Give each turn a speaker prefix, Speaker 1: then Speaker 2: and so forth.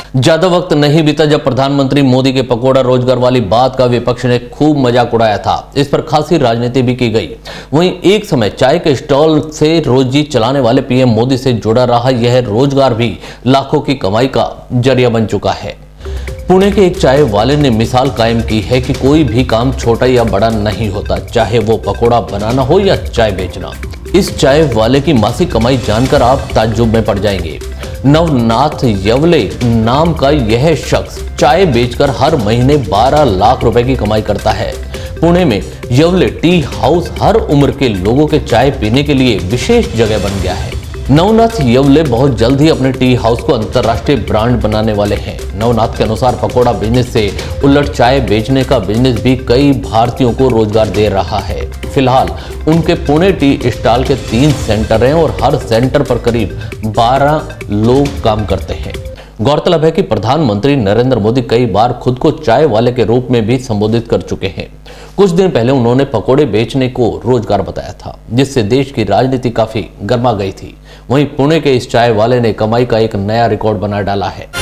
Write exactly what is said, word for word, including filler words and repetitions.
Speaker 1: ज्यादा वक्त नहीं बीता जब प्रधानमंत्री मोदी के पकोड़ा रोजगार वाली बात का विपक्ष ने खूब मजाक उड़ाया था। इस पर खासी राजनीति भी की गई। वहीं एक समय चाय के स्टॉल से रोजी चलाने वाले पीएम मोदी से जुड़ा रहा यह रोजगार भी लाखों की कमाई का जरिया बन चुका है। पुणे के एक चाय वाले ने मिसाल कायम की है कि कोई भी काम छोटा या बड़ा नहीं होता, चाहे वो पकोड़ा बनाना हो या चाय बेचना। इस चाय वाले की मासिक कमाई जानकर आप ताज्जुब में पड़ जाएंगे। नवनाथ यवले नाम का यह शख्स चाय बेचकर हर महीने बारह लाख रुपए की कमाई करता है। पुणे में यवले टी हाउस हर उम्र के लोगों के चाय पीने के लिए विशेष जगह बन गया है। नवनाथ यवले बहुत जल्द ही अपने टी हाउस को अंतर्राष्ट्रीय ब्रांड बनाने वाले हैं। नवनाथ के अनुसार पकोड़ा बिजनेस से उलट चाय बेचने का बिजनेस भी कई भारतीयों को रोजगार दे रहा है। फिलहाल उनके पुणे टी स्टॉल के तीन सेंटर हैं और हर सेंटर पर करीब बारह लोग काम करते हैं। गौरतलब है कि प्रधानमंत्री नरेंद्र मोदी कई बार खुद को चाय वाले के रूप में भी संबोधित कर चुके हैं। कुछ दिन पहले उन्होंने पकोड़े बेचने को रोजगार बताया था, जिससे देश की राजनीति काफी गर्मा गई थी। वहीं पुणे के इस चाय वाले ने कमाई का एक नया रिकॉर्ड बना डाला है।